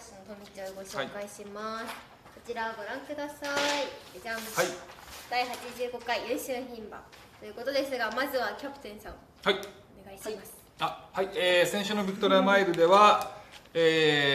クスの富ちゃんをご紹介します、こちらご覧ください。じゃん、第85回優秀牝馬ということですが、まずはキャプテンさん、お願いします。 先週のビクトリアマイルでは、過去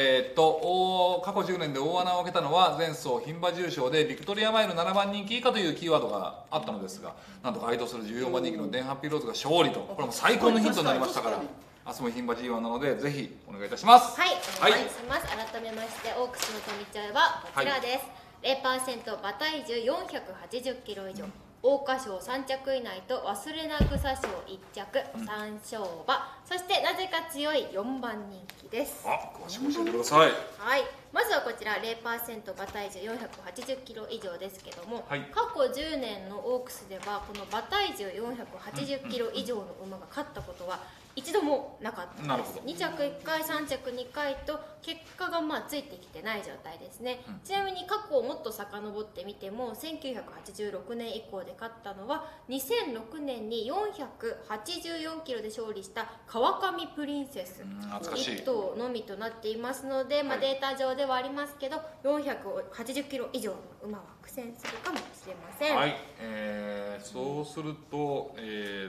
10年で大穴を開けたのは前走牝馬重賞でビクトリアマイル7番人気以下というキーワードがあったのですが、なんと該当する14番人気のデンハッピーローズが勝利と、これも最高のヒントになりましたから、明日も牝馬 G1 なのでぜひお願いいたします。 はい、お願いします。改めましてオークスの富ちゃんはこちらです。0% 馬体重480キロ以上、桜花賞3着以内と忘れな草賞1着、3勝馬、そしてなぜか強い4番人気です。 詳しく教えてください。 はい、まずはこちら 0% 馬体重480キロ以上ですけども、過去10年のオークスではこの馬体重480キロ以上の馬が勝ったことは一度もなかったです。2着1回3着2回と結果がついてきてない状態ですね。ちなみに過去をもっと遡ってみても、1986年以降で勝ったのは2006年に484キロで勝利した川上プリンセス1頭のみとなっていますので、データ上ではありますけど480キロ以上の馬は苦戦するかもしれません。 はい、そうすると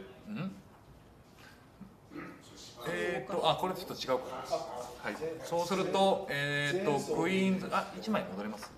これちょっと違うか。はい、そうするとクイーンズ1枚戻ります。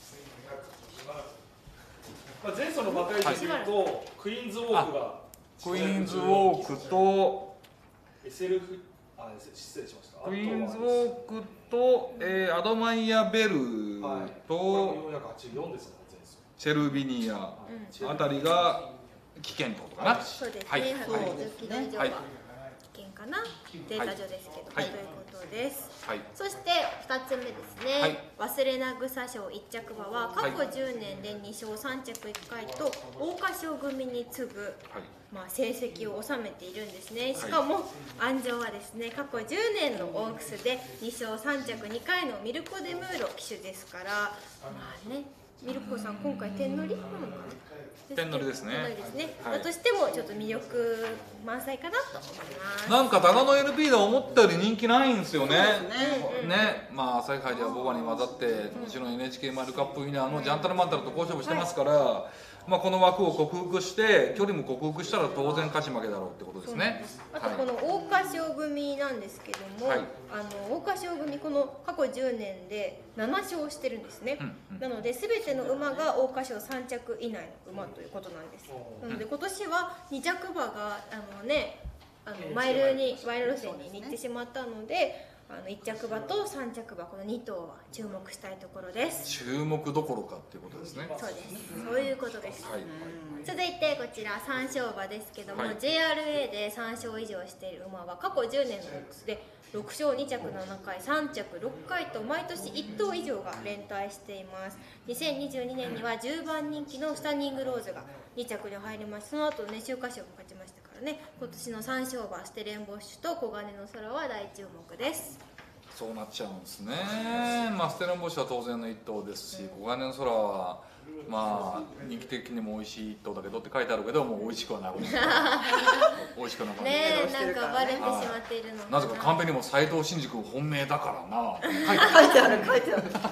前走の馬体重でいうとクイーンズウォークがクイーンズウォークと失礼しました。 クイーンズウォークとアドマイヤベルとチェルビニアあたりが危険ってことかな。 そうですね。150キロ以上は危険かな、データ上ですけど、ということです。そして2つ目ですね、忘れな草賞1着馬は過去10年で2勝3着1回と桜花賞組に次ぐ成績を収めているんですね。しかも安城はですね、過去10年のオークスで2勝3着2回のミルコ・デムーロ騎手ですから、ミルコさん今回点乗りなのかな。 点乗りですね。 だとしてもちょっと魅力満載かなと思います。 なんかタガノ LP で思ったより人気ないんですよね。朝日杯ではボバに混ざって、もちろん NHK マイルカップウィナーのジャンタルマンタルと好勝負してますから、この枠を克服して距離も克服したら当然勝ち負けだろうってことですね。 あとこの桜花賞組なんですけども、桜花賞組この過去10年で7勝してるんですね。なので全ての馬が桜花賞3着以内の馬ということなんです。なので今年は2着馬がマイル路線に行ってしまったので、1着馬と3着馬この2頭は注目したいところです。 注目どころかっていうことですね。 そうです、そういうことです。続いてこちら3勝馬ですけども、JRA で3勝以上している馬は過去10年のオークスで6勝2着7回3着6回と毎年1頭以上が連帯しています。2022年には10番人気のスタンディングローズが2着に入りまして、その後ね秋華賞も勝ちましたからね。今年の3勝馬ステレンボッシュと黄金の空は大注目です。 そうなっちゃうんですね。ステレンボッシュは当然の一頭ですし、黄金の空は人気的にも美味しい一頭だけどって書いてあるけど、もう美味しくはなくて美味しくはなくてなんかバレてしまっているのかなぜかカンペにも斎藤真二君本命だからな書いてあるそ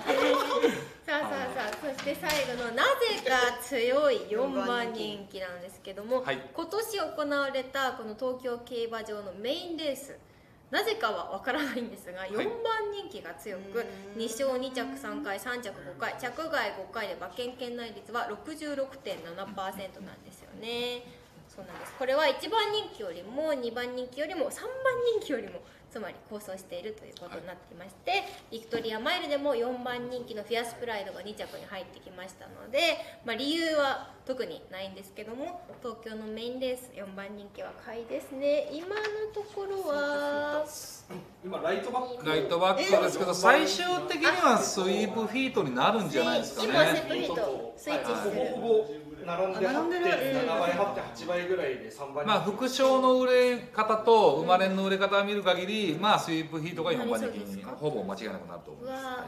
して最後のなぜか強い4番人気なんですけども、今年行われたこの東京競馬場のメインレース、なぜかは分からないんですが、4番人気が強く2勝2着3回3着5回着外5回で馬券圏内率は 66.7% なんですよね。そうなんです。これは1番人気よりも2番人気よりも3番人気よりもつまり構想しているということになっていまして、ビクトリアマイルでも4番人気のフィアスプライドが2着に入ってきましたので、理由は特にないんですけども、東京のメインレース4番人気は買いですね。今のところは今ライトバックですけど、最終的にはスイープフィートになるんじゃないですかね。 今スイープフィートスイッチしてる。 ほぼ並んで8.7倍8.8倍ぐらいで3倍。 副賞の売れ方と生まれの売れ方を見る限り、スイープヒートが4番人気にほぼ間違いなくなると思います。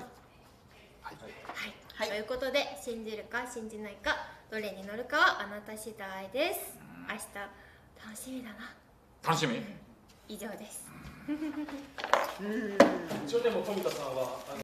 ということで、信じるか信じないかどれに乗るかはあなた次第です。明日楽しみだな。 楽しみ。 以上です。 一応でも富田さんは